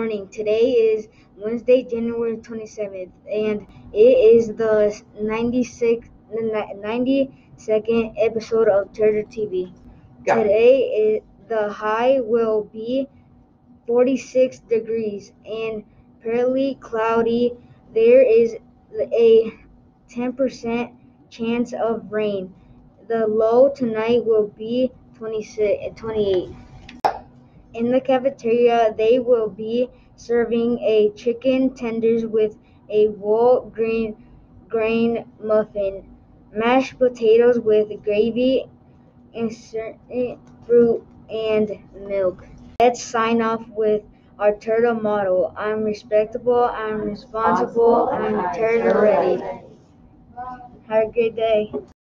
morning. Today is Wednesday, January 27th, and it is the 92nd episode of TTV. Today, the high will be 46 degrees and partly cloudy. There is a 10% chance of rain. The low tonight will be 28. In the cafeteria, they will be serving a chicken tenders with a whole grain muffin, mashed potatoes with gravy, and certain fruit and milk. Let's sign off with our turtle motto. I'm respectable, I'm responsible, I'm turtle ready. Have a great day.